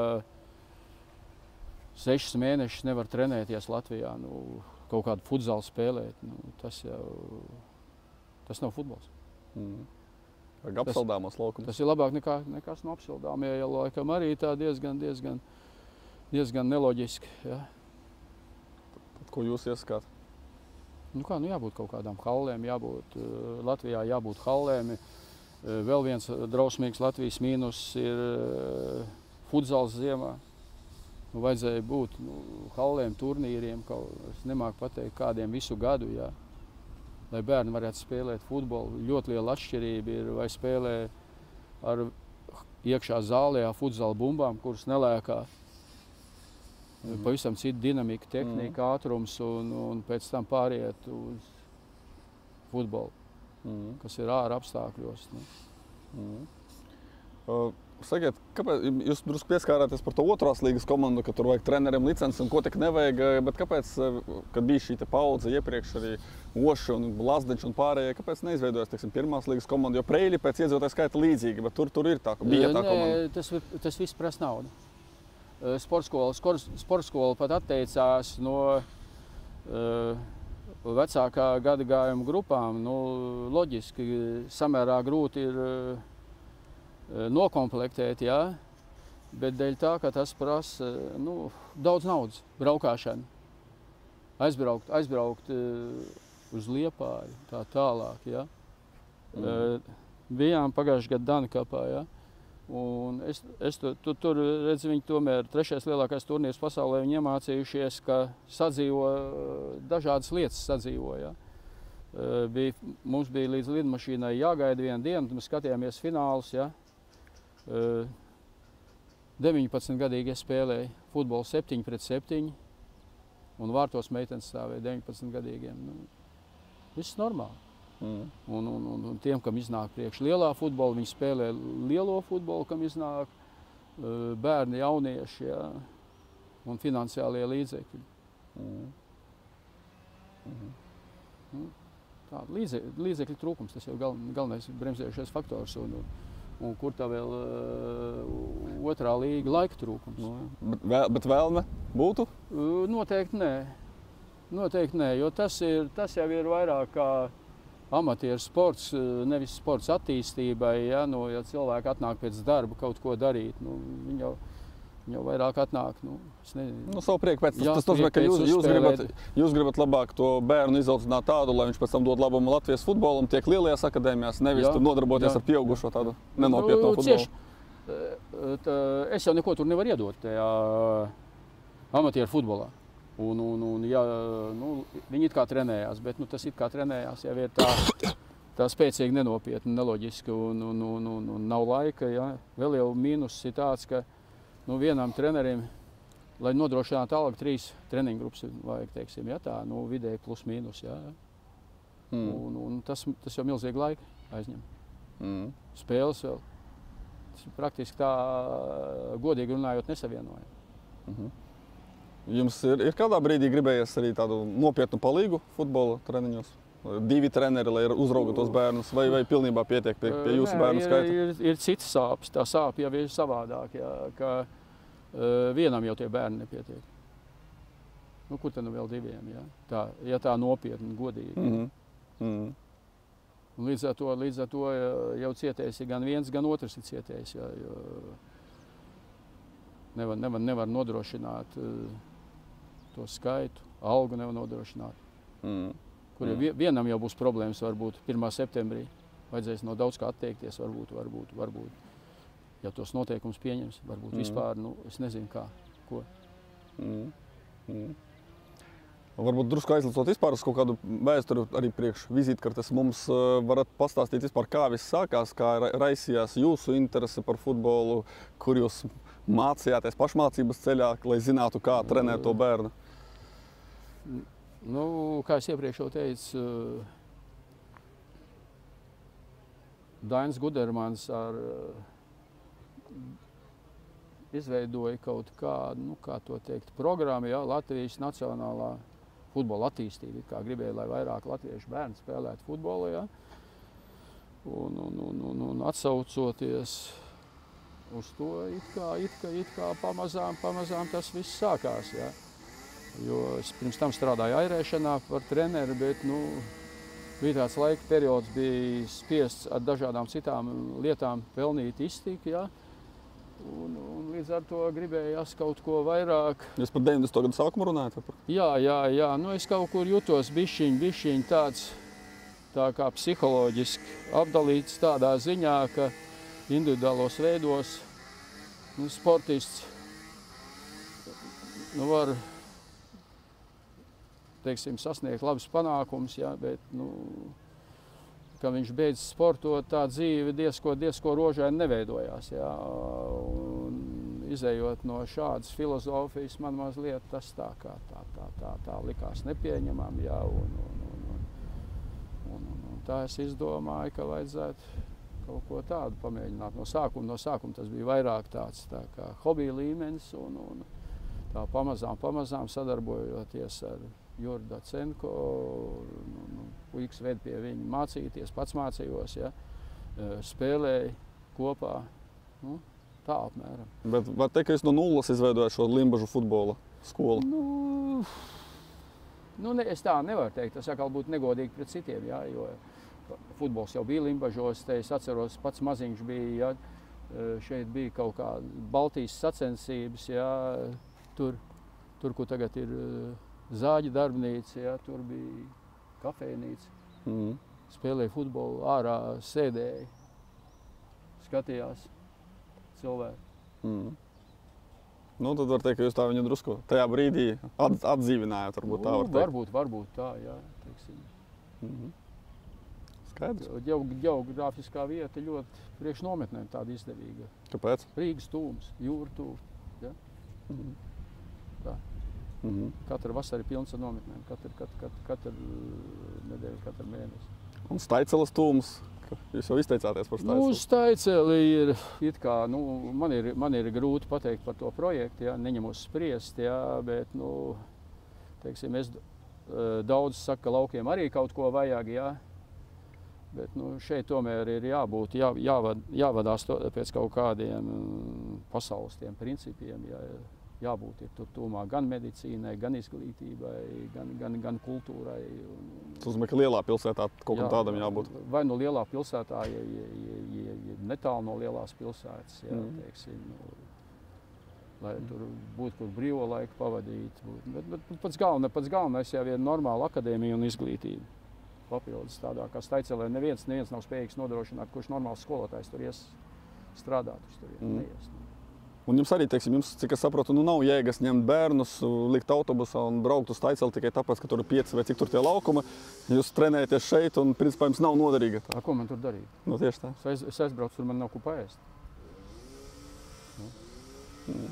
sešas mēnešus nevar trenēties Latvijā. Nu, kaut kādu futzalu spēlēt. Nu, tas jau... Tas nav futbols. Mm. Vajag apsaldāmos laukumus. Tas ir labāk nekā nekas no apsaldām, ja jau laikam arī tā diezgan, diezgan, diezgan neloģiski. Ja. Tad, tad ko jūs ieskāt? Nu kā, nu jābūt kaut kādām hallēm, jābūt, uh, Latvijā jābūt hallēm. Uh, vēl viens drausmīgs Latvijas mīnus ir uh, futzals ziemā. Nu, vajadzēja būt nu, hallēm, turnīriem, kaut, es nemāku pateikt, kādiem visu gadu, jā. Lai bērni varētu spēlēt futbolu. Ļoti liela atšķirība ir, vai spēlē ar iekšā zālē, futzala bumbām, kuras nelēkā. Mm. Pavisam cita dinamika, tehnika, mm. ātrums un, un pēc tam pāriet uz futbolu, mm. kas ir ārā apstākļos. Ne? Mm. Uh. Sakiet, kāpēc jūs drusku pieskārāties par to otrās līgas komandu, ka tur vajag treneriem licenci un ko tik nevajag, bet kāpēc, kad bija šī te paudze iepriekš arī Oši un Lazdiņš un pārējie, kāpēc neizveidojas, teiksim, pirmās līgas komanda, jo Preili pēc iedzīvotāju skaita līdzīgi, bet tur, tur ir tā, bija tā komanda? Nē, tas, tas viss prasa naudu. Sportskola, sportskola pat atteicās no uh, vecākā gadagājuma grupām. Nu, loģiski, samērā grūti ir uh, nokomplektēt, jā, bet dēļ tā, ka tas prasa nu, daudz naudas, braukāšana, aizbraukt, aizbraukt uz Liepāju, tā tālāk, jā. Mm. Bijām pagājuši gadu Dankapā, jā, un es, es tu, tu, tur, redz, viņi tomēr trešais lielākais turnīrs pasaulē, viņi iemācījušies, ka sadzīvo, dažādas lietas sadzīvo, jā. Bija, mums bija līdz lidmašīnai jāgaida vienu dienu, mēs skatījāmies finālus, jā. deviņpadsmitgadīgi es spēlēju futbolu septiņi pret septiņi un vārtos meitenes stāvēja deviņpadsmitgadīgiem. Nu, viss normāli. Mm. Un, un, un, un tiem, kam iznāk priekš lielā futbola, viņi spēlē lielo futbolu, kam iznāk bērni, jaunieši, jā, un finansiālie līdzekļi. Mm. Mm. Mm. Tā, līdzekļu, līdzekļu trūkums, tas jau gal, galvenais bremzējušais faktors. Un, un, un kur tā vēl uh, otrā līga laika trūkums. No, bet, vēl, bet vēlme būtu? Uh, noteikti nē. Noteikti nē, jo tas, ir, tas jau ir vairāk kā amatieru sports, nevis sports attīstībai. Ja, nu, ja cilvēki atnāk pēc darba kaut ko darīt, nu, viņi jau, viņi jau vairāk atnāk. Nu, nu, savu prieku pēc. Tas, jā, tas nozīmē, ka jūs, jūs, gribat, jūs gribat labāk to bērnu izaudzināt tādu, lai viņš pēc tam dod labumu Latvijas futbolam, tiek lielajās akadēmijās, nevis jā, tur nodarboties jā, ar pieaugušo tādu nenopietno futbolu. Cieši, tā, es jau neko tur nevaru iedot tajā amatieru futbolā. Un, un, un, ja, nu, viņi it kā trenējās, bet nu, tas it kā trenējās jau ir tā, tā spēcīgi nenopietni, neloģiski un, un, un, un, un nav laika. Ja. Vēl jau mīnus ir tāds, ka nu, vienam trenerim, lai nodrošinātu algu, trīs treniņu grupas vajag, teiksim, ja, tā, nu, vidēji plus mīnus. Ja. Mm. Un, un tas, tas jau milzīgi laika aizņem. Mm. Spēles vēl. Tas praktiski tā, godīgi runājot, nesavienojami. Mm-hmm. Jums ir, ir kādā brīdī gribējies arī tādu nopietnu palīgu futbola treniņos? divi treneri, lai uzrauga tos bērnus, vai, vai pilnībā pietiek pie, pie jūsu Nē, bērnu skaita? Ir, ir, ir citas sāpes, tā sāpe jau ir savādāk, jā, ka uh, vienam jau tie bērni nepietiek. Nu, kur tad nu vēl diviem, jā? Tā, ja tā nopietni, godīgi. Mm-hmm. Mm-hmm. Un līdz ar to, līdz ar to jau cietējis ir gan viens, gan otrs ir cietējis, jā, jo nevar, nevar, nevar nodrošināt uh, to skaitu, algu nevar nodrošināt. Mm. Kur jau vienam jau būs problēmas, varbūt pirmā septembrī. Vajadzēs no daudz kā atteikties, varbūt, varbūt, varbūt. Ja tos noteikumus pieņems, varbūt mm. vispār, nu, es nezinu kā, ko. Mm. Mm. Varbūt drusku aizlicot vispār uz kaut kādu vēsturi arī priekš vizītkartes. Mums uh, varat pastāstīt vispār, kā viss sākās, kā raisījās jūsu interese par futbolu, kur jūs mācījāties pašmācības ceļā, lai zinātu, kā trenēt to bērnu. Nu, kā es iepriekš jau teicu, Dainis Gudermans ar, izveidoja kaut kādu, nu, kā to teikt, programmu, ja, Latvijas nacionālā futbola attīstība, kā gribēja, lai vairāk latviešu bērni spēlētu futbolu, ja. Un, un, un, un, un atsaucoties uz to, it kā, it kā, it kā pamazām, pamazām tas viss sākās, ja. Jo es pirms tam strādāju airēšanā par treneri, bet nu, bija tāds laika periods, bija spiests ar dažādām citām lietām pelnīt iztiku. Ja? Un, un līdz ar to gribējās kaut ko vairāk. Jūs par deviņdesmito gadu sākumu runājat? Jā, jā, jā. Nu, es kaut kur jutos bišķiņ, bišķiņ tāds tā kā psiholoģiski apdalīts tādā ziņā, ka individuālos veidos nu, sportists nu, var teiksim, sasniegt labus panākumus, ja, bet, nu, kad viņš beidz sportot, tā dzīve diezko, diezko rožaini neveidojās. Ja, un izējot no šādas filozofijas, man mazliet tas tā, kā, tā, tā, tā, tā likās nepieņemam. Ja, un, un, un, un, un, un, un tā es izdomāju, ka vajadzētu kaut ko tādu pamēģināt. No sākuma, no sākuma tas bija vairāk tāds tā kā hobija līmenis, un, un tā pamazām, pamazām sadarbojoties ar Juru Dacenko, nu, puikas ved pie viņa mācīties, pats mācījos, ja, spēlēju kopā, nu, tā apmēram. Bet var teikt, ka jūs no nulles izveidojat šo Limbažu futbola skolu? Nu, nu ne, es tā nevaru teikt, tas atkal būtu negodīgi pret citiem, ja, jo futbols jau bija Limbažos, te es atceros, pats maziņš bija, ja, šeit bija kaut kā Baltijas sacensības, ja, tur, tur, kur tagad ir Zāģa darbnīca, ja, tur bija kafejnīca, mm. spēlēja futbolu, ārā sēdēja, skatījās cilvēki. Mm. Nu, tad var teikt, ka jūs tā viņu drusku tajā brīdī at, atdzīvinājāt, varbūt tā var teikt. Varbūt, varbūt tā, jā, teiksim. Mm-hmm. Skaidrs. Ģeo, geogrāfiskā vieta ļoti priekš nometnēm tāda izdevīga. Kāpēc? Rīgas tūms, jūra tūm, ja. Mm-hmm. Tā. Mm-hmm. Katra vasara ir pilns ar nometnēm, katru, katru, katru, katru nedēļu, katru mēnesi. Un Staiceles tūms, jūs jau izteicāties par Staiceli? Nu, Staiceli ir, it kā, nu, man ir, man ir grūti pateikt par to projektu, ja, neņemos spriest, ja, bet, nu, teiksim, es daudz saka, ka laukiem arī kaut ko vajag, ja, bet, nu, šeit tomēr ir jābūt, jā, jāvad, jāvadās to, pēc kaut kādiem pasaules tiem principiem, ja, jābūt ir tur tūmā gan medicīnai, gan izglītībai, gan, gan, gan kultūrai. Tas nozīmē, ka lielā pilsētā kaut kam tādam jābūt? Vai no lielā pilsētā, ja, ja, ja, ja netālu no lielās pilsētas, ja, mm. teiksim, lai tur būtu kur brīvo laiku pavadīt. Bet, bet pats, galvenais, pats galvenais jau ir normāla akadēmija un izglītība. Papildus tādā kā Staicelē neviens, neviens nav spējīgs nodrošināt, kurš normāls skolotājs tur ies strādāt, kurš tur mm. neies. Un jums arī, teiksim, jums, cik es saprotu, nu nav jēgas ņemt bērnus, likt autobusā un braukt uz Staiceli tikai tāpēc, ka tur ir pieci vai cik tur tie laukumi. Jūs trenējaties šeit un, principā, jums nav noderīga tā. A, ko man tur darīt? Nu, tieši tā. Es, aiz, es aizbraucu, tur man nav ko paēst. Nu. Mm.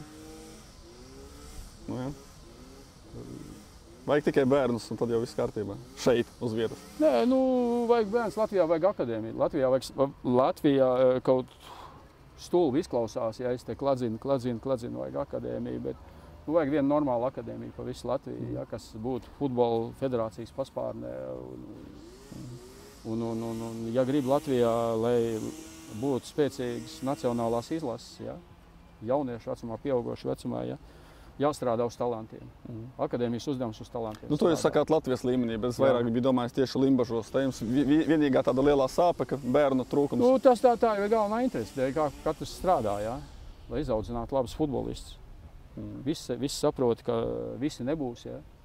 Nu, jā. Vajag tikai bērnus, un tad jau viss kārtībā. Šeit, uz vietas. Nē, nu, vajag bērns. Latvijā vajag akadēmiju. Latvijā vajag, Latvijā kaut stulbi izklausās, ja es te kladzinu, kladzinu, kladzinu, vajag akadēmiju, bet nu, vajag vienu normālu akadēmiju pa visu Latviju, ja, kas būtu futbola federācijas paspārnē. Un, Un, un, un, un, ja grib Latvijā, lai būtu spēcīgas nacionālās izlases, ja? Jauniešu vecumā, pieaugošu vecumā, ja? Jāstrādā uz talantiem. Mm. Akadēmijas uzdevums uz talantiem. Nu, to jūs sakāt Latvijas līmenī, bet es vairāk biju domājis tieši Limbažos. Tā jums vienīgā tāda lielā sāpe, ka bērnu trūkums. Nu, tas tā, tā ir galvenā interese, dēļ, kā katrs strādā, ja? Lai izaudzinātu labus futbolistus. Mm. Visi, visi saprot, ka visi nebūs. Ja?